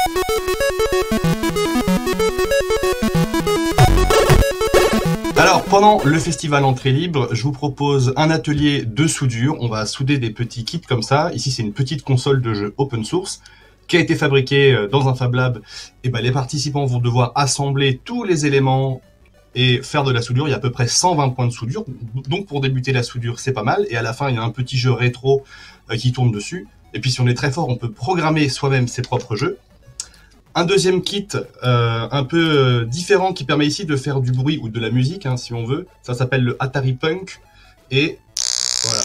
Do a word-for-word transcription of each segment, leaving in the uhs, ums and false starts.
Alors, pendant le festival Entrée Libre, je vous propose un atelier de soudure. On va souder des petits kits comme ça. Ici, c'est une petite console de jeu open source qui a été fabriquée dans un Fab Lab. Et ben, les participants vont devoir assembler tous les éléments et faire de la soudure. Il y a à peu près cent vingt points de soudure. Donc, pour débuter la soudure, c'est pas mal. Et à la fin, il y a un petit jeu rétro qui tourne dessus. Et puis, si on est très fort, on peut programmer soi-même ses propres jeux. Un deuxième kit euh, un peu euh, différent qui permet ici de faire du bruit ou de la musique, hein, si on veut. Ça s'appelle le Atari Punk. Et voilà.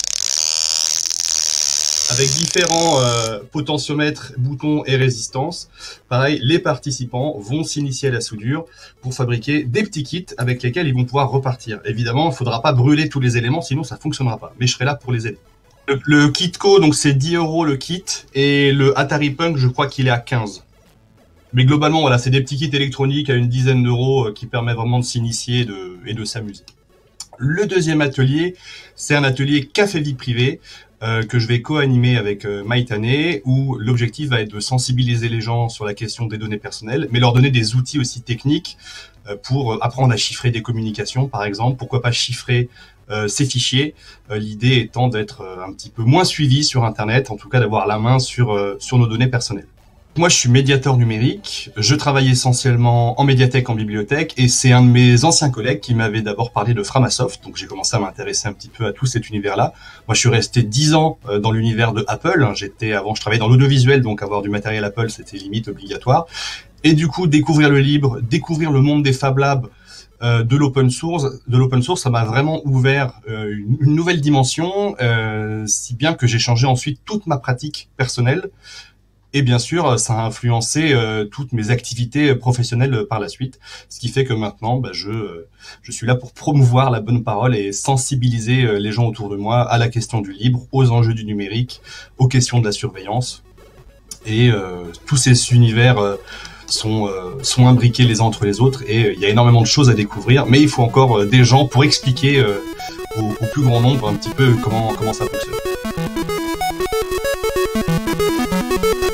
Avec différents euh, potentiomètres, boutons et résistances. Pareil, les participants vont s'initier à la soudure pour fabriquer des petits kits avec lesquels ils vont pouvoir repartir. Évidemment, il ne faudra pas brûler tous les éléments, sinon ça ne fonctionnera pas. Mais je serai là pour les aider. Le, le kit co, donc c'est dix euros le kit. Et le Atari Punk, je crois qu'il est à quinze. Mais globalement, voilà, c'est des petits kits électroniques à une dizaine d'euros euh, qui permettent vraiment de s'initier de, et de s'amuser. Le deuxième atelier, c'est un atelier café vie privée euh, que je vais co-animer avec euh, Maïtane, où l'objectif va être de sensibiliser les gens sur la question des données personnelles, mais leur donner des outils aussi techniques euh, pour apprendre à chiffrer des communications, par exemple. Pourquoi pas chiffrer euh, ces fichiers, euh, l'idée étant d'être euh, un petit peu moins suivi sur Internet, en tout cas d'avoir la main sur, euh, sur nos données personnelles. Moi, je suis médiateur numérique. Je travaille essentiellement en médiathèque, en bibliothèque, et c'est un de mes anciens collègues qui m'avait d'abord parlé de Framasoft. Donc, j'ai commencé à m'intéresser un petit peu à tout cet univers-là. Moi, je suis resté dix ans dans l'univers de Apple. J'étais avant, je travaillais dans l'audiovisuel, donc avoir du matériel Apple, c'était limite obligatoire. Et du coup, découvrir le libre, découvrir le monde des Fab Labs, euh, de l'open source, de l'open source, ça m'a vraiment ouvert euh, une, une nouvelle dimension, euh, si bien que j'ai changé ensuite toute ma pratique personnelle. Et bien sûr, ça a influencé euh, toutes mes activités professionnelles euh, par la suite. Ce qui fait que maintenant, bah, je, euh, je suis là pour promouvoir la bonne parole et sensibiliser euh, les gens autour de moi à la question du libre, aux enjeux du numérique, aux questions de la surveillance. Et euh, tous ces univers euh, sont, euh, sont imbriqués les uns entre les autres. Et euh, il y a énormément de choses à découvrir. Mais il faut encore euh, des gens pour expliquer euh, au, au plus grand nombre un petit peu comment, comment ça fonctionne.